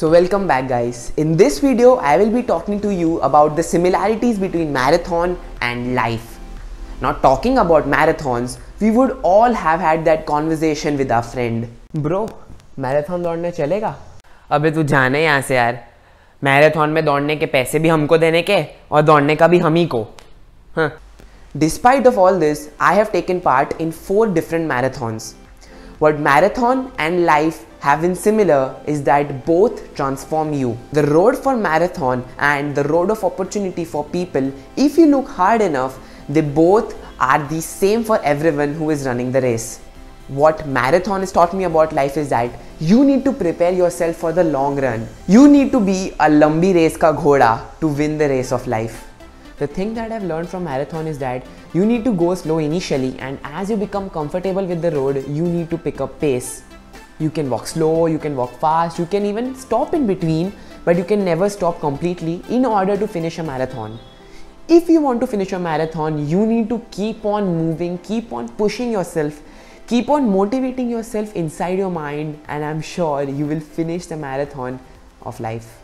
So welcome back guys. In this video I will be talking to you about the similarities between marathon and life. Not talking about marathons, we would all have had that conversation with our friend. Bro, marathon दौड़ने चलेगा? अबे तू जाने यहाँ से यार. Marathon में दौड़ने के पैसे भी हमको देने के और दौड़ने का भी हम ही को. हाँ. Despite of all this, I have taken part in 4 different marathons. What marathon and life have in similar is that both transform you. The road for marathon and the road of opportunity for people, if you look hard enough, they both are the same for everyone who is running the race. What marathon has taught me about life is that you need to prepare yourself for the long run. You need to be a lambi race ka ghoda to win the race of life. The thing that I've learned from marathon is that you need to go slow initially, and as you become comfortable with the road, you need to pick up pace. You can walk slow, you can walk fast, you can even stop in between, but you can never stop completely in order to finish a marathon. If you want to finish a marathon, you need to keep on moving, keep on pushing yourself, keep on motivating yourself inside your mind, and I'm sure you will finish the marathon of life.